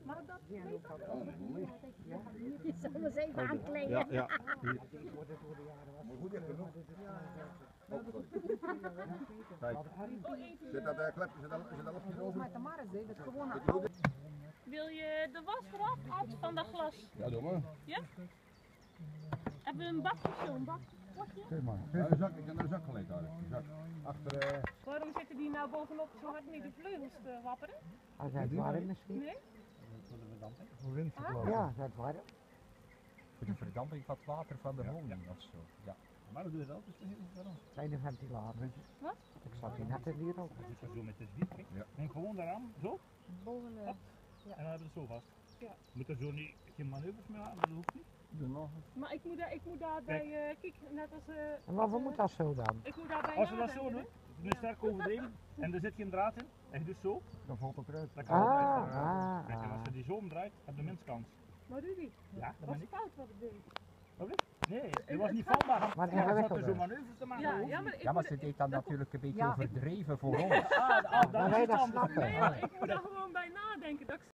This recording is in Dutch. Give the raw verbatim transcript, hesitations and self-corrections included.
Maar dat weet ik. Je zal me eens even aankleden. Ja, ja. Zit dat uh, klepje, zit dat, zit dat lapje erover? Maar Tamara zei dat gewoon een Wil je de was eraf, Ad, van dat glas? Ja, doe maar. Ja? Hebben we een bakje zo, een bak? bakje? Kijk maar. Ja, de zak, ik heb naar de zak gelegd daar. De zak. Achter. Uh... Waarom zitten die nou bovenop zo hard met die vleugels te wapperen? Als het warm misschien? Nee? Voor de verdamping? Voor windverklaring. Ja, dat warm. Voor de verdamping van het water van de woning of zo. Ja. Maar dat doe je wel, dus dat is heel voor ons. Kleine ventilator. Wat? Ik zat hier net in die rook. Dat is zo met de zwiep. Ja. En gewoon daaraan, zo. Boven de... En dan hebben we het zo vast. Ja. Moet er zo niet, geen manoeuvres meer aan, dat hoeft niet. Doe nog. Maar ik moet daar, ik moet daar bij, uh, kijk, net als... Uh, En waarvoor moet dat zo dan? Ik moet daarbij Als we dat zo nadenken, doen, nu sterk overdreven en er zit geen draad in, en je doet zo, Dan valt het eruit. dan kan het Ah, eruit vallen. Kijk, en als ah. je die zo omdraait, heb je minst kans. hè? Maar Rudy, Ja, dat was ben ik. fout wat ik deed. Wat is? Nee, het was niet vatbaar. Maar Ja, dat er ingewikkeld, zo hè? manoeuvres te maken. Ja, hoeft ja, maar niet. ik Ja, maar moet- ze deed dan dat- natuurlijk een beetje Ja, ik- overdreven voor ons. Ah, ah, Maar dat wij is dat iets anders. snappen. Nee, maar ik moet daar gewoon bij nadenken. Dat ik